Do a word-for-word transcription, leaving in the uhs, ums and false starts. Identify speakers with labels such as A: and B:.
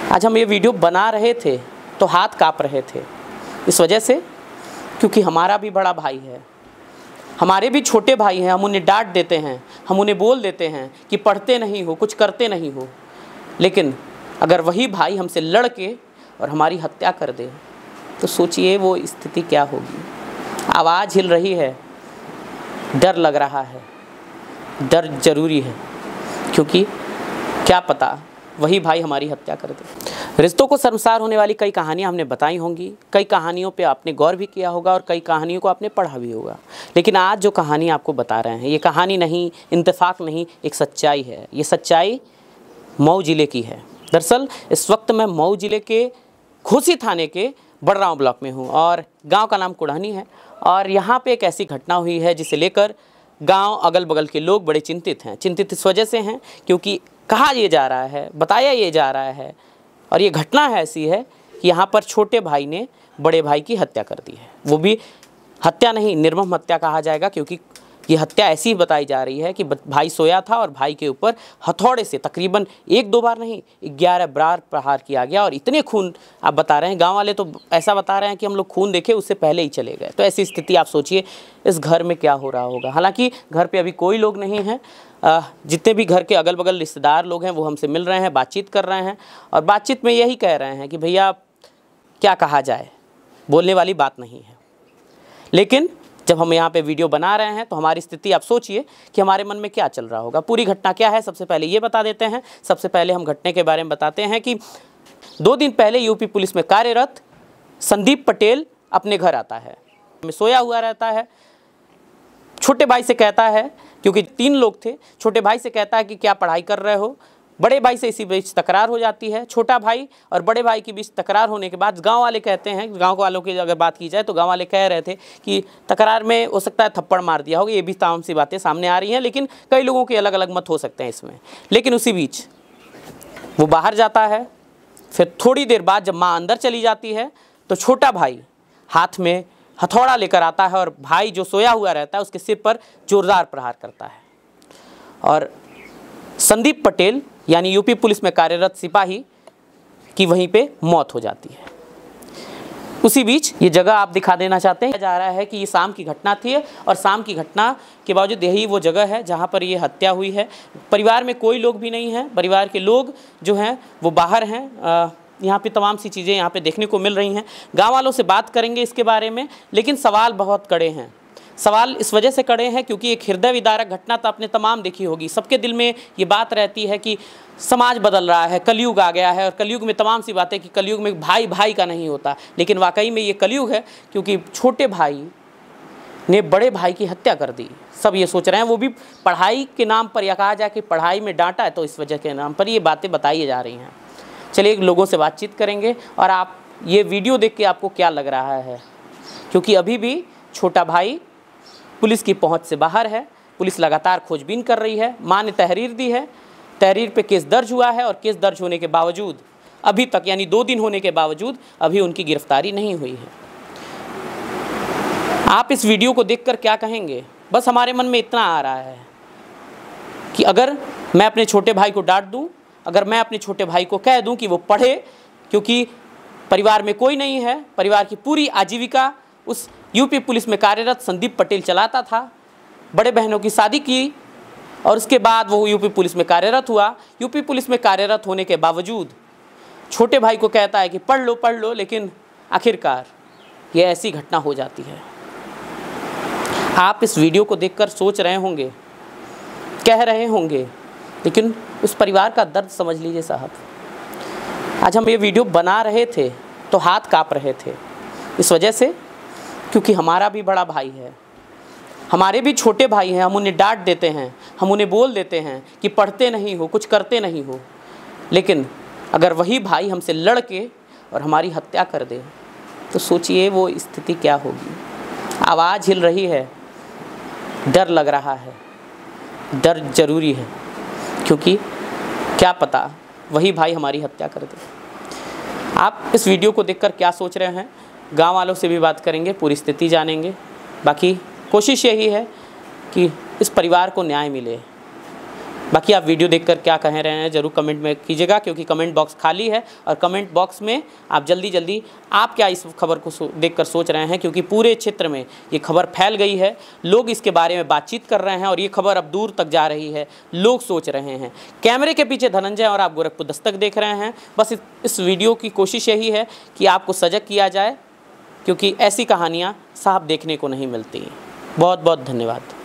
A: आज हम ये वीडियो बना रहे थे तो हाथ काँप रहे थे, इस वजह से क्योंकि हमारा भी बड़ा भाई है, हमारे भी छोटे भाई हैं। हम उन्हें डांट देते हैं, हम उन्हें बोल देते हैं कि पढ़ते नहीं हो, कुछ करते नहीं हो, लेकिन अगर वही भाई हमसे लड़ के और हमारी हत्या कर दे तो सोचिए वो स्थिति क्या होगी। आवाज़ हिल रही है, डर लग रहा है, डर ज़रूरी है, क्योंकि क्या पता वही भाई हमारी हत्या कर दे। रिश्तों को शर्मसार होने वाली कई कहानियां हमने बताई होंगी, कई कहानियों पे आपने गौर भी किया होगा और कई कहानियों को आपने पढ़ा भी होगा, लेकिन आज जो कहानी आपको बता रहे हैं ये कहानी नहीं, इंतफाक नहीं, एक सच्चाई है। ये सच्चाई मऊ ज़िले की है। दरअसल इस वक्त मैं मऊ ज़िले के घोसी थाने के बड़राव ब्लॉक में हूँ और गांव का नाम कुढ़नी है और यहाँ पे एक ऐसी घटना हुई है जिसे लेकर गांव अगल बगल के लोग बड़े चिंतित हैं। चिंतित इस वजह से हैं क्योंकि कहा ये जा रहा है, बताया ये जा रहा है और ये घटना है ऐसी है कि यहाँ पर छोटे भाई ने बड़े भाई की हत्या कर दी है। वो भी हत्या नहीं, निर्मम हत्या कहा जाएगा, क्योंकि ये हत्या ऐसी बताई जा रही है कि भाई सोया था और भाई के ऊपर हथौड़े से तकरीबन एक दो बार नहीं ग्यारह बार प्रहार किया गया और इतने खून आप बता रहे हैं, गांव वाले तो ऐसा बता रहे हैं कि हम लोग खून देखे उससे पहले ही चले गए। तो ऐसी स्थिति आप सोचिए इस घर में क्या हो रहा होगा। हालांकि घर पे अभी कोई लोग नहीं हैं, जितने भी घर के अगल बगल रिश्तेदार लोग हैं वो हमसे मिल रहे हैं, बातचीत कर रहे हैं और बातचीत में यही कह रहे हैं कि भैया क्या कहा जाए, बोलने वाली बात नहीं है। लेकिन जब हम यहाँ पे वीडियो बना रहे हैं तो हमारी स्थिति आप सोचिए कि हमारे मन में क्या चल रहा होगा। पूरी घटना क्या है सबसे पहले ये बता देते हैं। सबसे पहले हम घटने के बारे में बताते हैं कि दो दिन पहले यूपी पुलिस में कार्यरत संदीप पटेल अपने घर आता है, सोया हुआ रहता है। छोटे भाई से कहता है, क्योंकि तीन लोग थे, छोटे भाई से कहता है कि क्या पढ़ाई कर रहे हो। बड़े भाई से इसी बीच तकरार हो जाती है। छोटा भाई और बड़े भाई के बीच तकरार होने के बाद गांव वाले कहते हैं, गांव वालों की अगर बात की जाए तो गांव वाले कह रहे थे कि तकरार में हो सकता है थप्पड़ मार दिया होगा। ये भी तमाम सी बातें सामने आ रही हैं, लेकिन कई लोगों के अलग अलग मत हो सकते हैं इसमें। लेकिन उसी बीच वो बाहर जाता है। फिर थोड़ी देर बाद जब माँ अंदर चली जाती है तो छोटा भाई हाथ में हथौड़ा लेकर आता है और भाई जो सोया हुआ रहता है उसके सिर पर जोरदार प्रहार करता है और संदीप पटेल यानी यूपी पुलिस में कार्यरत सिपाही की वहीं पे मौत हो जाती है। उसी बीच ये जगह आप दिखा देना चाहते हैं, जा रहा है कि ये शाम की घटना थी और शाम की घटना के बावजूद यही वो जगह है जहाँ पर ये हत्या हुई है। परिवार में कोई लोग भी नहीं हैं, परिवार के लोग जो हैं वो बाहर हैं। यहाँ पे तमाम सी चीज़ें यहाँ पे देखने को मिल रही हैं। गाँव वालों से बात करेंगे इसके बारे में, लेकिन सवाल बहुत कड़े हैं। सवाल इस वजह से कड़े हैं क्योंकि एक हृदय विदारक घटना तो आपने तमाम देखी होगी। सबके दिल में ये बात रहती है कि समाज बदल रहा है, कलयुग आ गया है और कलयुग में तमाम सी बातें कि कलयुग में भाई भाई का नहीं होता, लेकिन वाकई में ये कलयुग है क्योंकि छोटे भाई ने बड़े भाई की हत्या कर दी। सब ये सोच रहे हैं, वो भी पढ़ाई के नाम पर, या कहा जाए कि पढ़ाई में डांटा है तो इस वजह के नाम पर ये बातें बताई जा रही हैं। चलिए लोगों से बातचीत करेंगे और आप ये वीडियो देख के आपको क्या लग रहा है, क्योंकि अभी भी छोटा भाई पुलिस की पहुंच से बाहर है। पुलिस लगातार खोजबीन कर रही है। मां ने तहरीर दी है, तहरीर पे केस दर्ज हुआ है और केस दर्ज होने के बावजूद अभी तक यानी दो दिन होने के बावजूद अभी उनकी गिरफ्तारी नहीं हुई है। आप इस वीडियो को देखकर क्या कहेंगे? बस हमारे मन में इतना आ रहा है कि अगर मैं अपने छोटे भाई को डांट दूं, अगर मैं अपने छोटे भाई को कह दूं कि वो पढ़े, क्योंकि परिवार में कोई नहीं है, परिवार की पूरी आजीविका उस यूपी पुलिस में कार्यरत संदीप पटेल चलाता था। बड़े बहनों की शादी की और उसके बाद वो यूपी पुलिस में कार्यरत हुआ। यूपी पुलिस में कार्यरत होने के बावजूद छोटे भाई को कहता है कि पढ़ लो पढ़ लो, लेकिन आखिरकार ये ऐसी घटना हो जाती है। आप इस वीडियो को देखकर सोच रहे होंगे, कह रहे होंगे, लेकिन उस परिवार का दर्द समझ लीजिए साहब। आज हम ये वीडियो बना रहे थे तो हाथ काँप रहे थे, इस वजह से क्योंकि हमारा भी बड़ा भाई है, हमारे भी छोटे भाई हैं। हम उन्हें डांट देते हैं, हम उन्हें बोल देते हैं कि पढ़ते नहीं हो, कुछ करते नहीं हो, लेकिन अगर वही भाई हमसे लड़ के और हमारी हत्या कर दे तो सोचिए वो स्थिति क्या होगी। आवाज़ हिल रही है, डर लग रहा है, डर ज़रूरी है, क्योंकि क्या पता वही भाई हमारी हत्या कर दे। आप इस वीडियो को देखकर क्या सोच रहे हैं? गांव वालों से भी बात करेंगे, पूरी स्थिति जानेंगे। बाकी कोशिश यही है कि इस परिवार को न्याय मिले, बाकी आप वीडियो देखकर क्या कह रहे हैं ज़रूर कमेंट में कीजिएगा, क्योंकि कमेंट बॉक्स खाली है और कमेंट बॉक्स में आप जल्दी जल्दी आप क्या इस खबर को सो, देखकर सोच रहे हैं, क्योंकि पूरे क्षेत्र में ये खबर फैल गई है, लोग इसके बारे में बातचीत कर रहे हैं और ये खबर अब दूर तक जा रही है, लोग सोच रहे हैं। कैमरे के पीछे धनंजय और आप गोरखपुर दस्तक देख रहे हैं। बस इस वीडियो की कोशिश यही है कि आपको सजग किया जाए, क्योंकि ऐसी कहानियाँ साफ देखने को नहीं मिलती। बहुत बहुत धन्यवाद।